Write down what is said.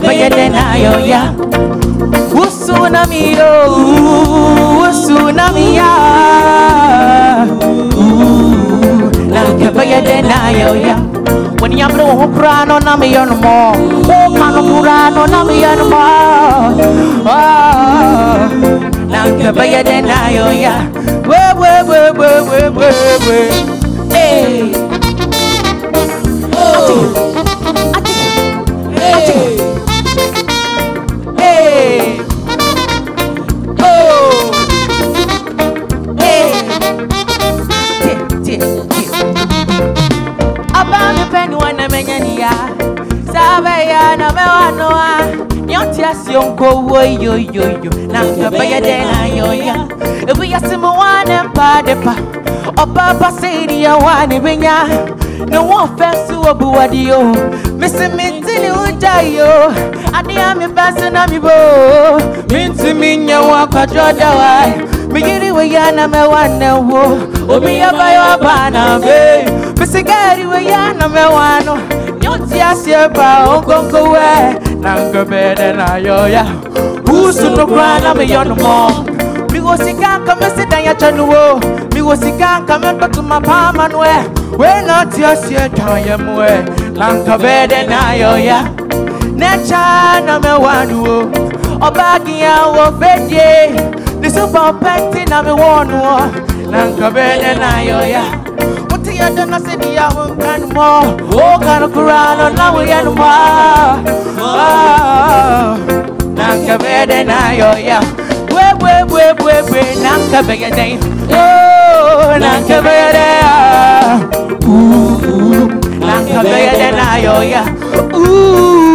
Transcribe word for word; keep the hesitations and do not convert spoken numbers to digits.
better than I, oh yeah. Tsunami, oh, tsunami, ah, ooh, like better than I, oh yeah. When you blow who cry on me no more, oh, can no cry on me no more, oh, like better than I, oh yeah. Wait, wait, wait, wait, wait, wait, wait, hey, oh, hey, hey. Sabaya na mewanoa nyoti asionko wo yo yo yo na kabaya dena yo ya ebu yasimu wane pa de pa oba pa sedi ya wane benya no one fensu obu wadio misi minti ni ujayo adi ami basa na mi bo minti minya wa kwajoda wa migiri we ya na mewane wo obi ya bayo bana be misi gari we ya na mewano Yes, yeah, but go away. Nanga better na yo ya. Who's no cry? I'm a young mom. Me was sick and come and sit down your channel. Me was sick and come and back to my palm and where. We're not yes, yeah, time way. Nanga better na yo ya. Nature no me one wo. Obagi ya wo fedye. The super petty na me one wo. Nanga better na yo ya. I don't know, say the hour can more. Oh, can of Quran, now we are more. Oh, Nanka better now, yeah. Wait, wait, wait, wait, wait, Nanka better. Oh, Nanka better. Ooh, Nanka better now, yeah. Ooh.